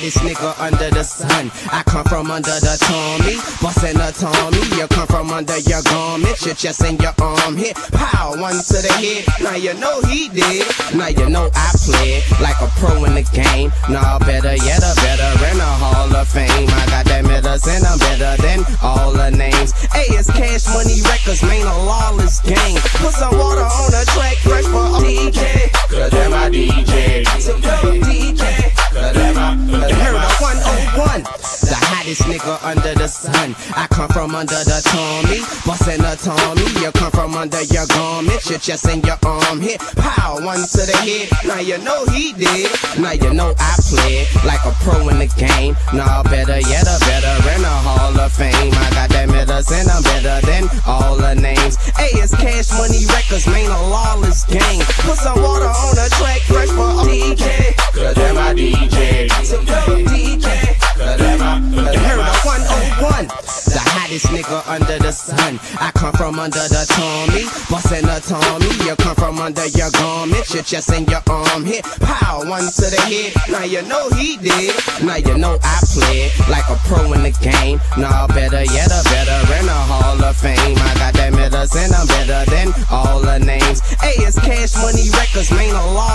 hottest nigga under the sun. I come from under the Tommy, bustin' a Tommy. You come from under your garment, your chest and your arm hit. Pow, one to the head. Now you know he did. Now you know I played like a pro in the game. Nah, better yet, a veteran, a Hall of Fame. I got that medicine, I'm better than all the names. Hey, it's Cash Money Records, man, a lawless gang. Put some water on the track, fresh for a DJ. Cause that my DJ. So go DJ. Cause that my You heard of 101, the hottest nigga under the sun. I come from under the Tommy, bustin' a Tommy. You come from under your garment, your chest and your arm hit. Pow, one to the head. Now you know he did. Now you know I played like a pro in the game. Nah, better yet, a veteran, a Hall of Fame. I got that medicine, I'm better than all the names. Hey, it's Cash Money Records, man, a lawless gang. Put some water on the track, fresh for a DJ. Cause that my DJ. So go DJ. Cause that my You heard of 101, the hottest nigga under the sun. I come from under the Tommy, bustin' a Tommy. You come from under your garment, your chest and your arm hit. Pow, one to the head. Now you know he did. Now you know I played like a pro in the game. Nah, better yet, a veteran, a Hall of Fame. I got that medicine, I'm better than all the names. Hey, it's Cash Money Records, man, a law.